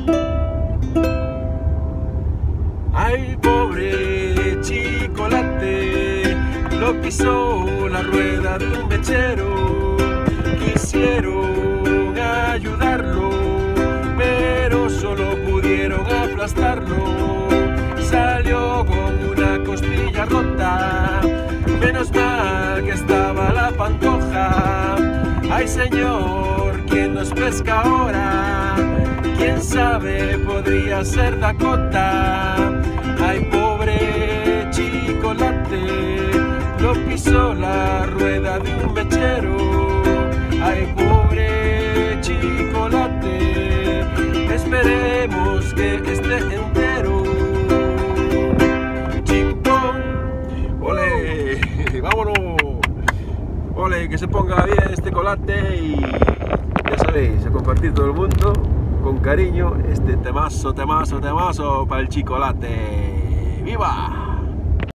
Ay, pobre Chicolate, lo pisó la rueda de un mechero. Quisieron ayudarlo, pero solo pudieron aplastarlo. Salió con una costilla rota, menos mal que estaba la Pantoja. Ay, señor, ¿quién nos pesca ahora? Quién sabe, podría ser Dakota. Ay, pobre Chicolate, lo pisó la rueda de un mechero. Ay, pobre Chicolate, esperemos que esté entero. Chimpón, ole, vámonos. Ole, que se ponga bien este colate y ya sabéis, a compartir todo el mundo con cariño este temazo para el Chicolate. ¡Viva!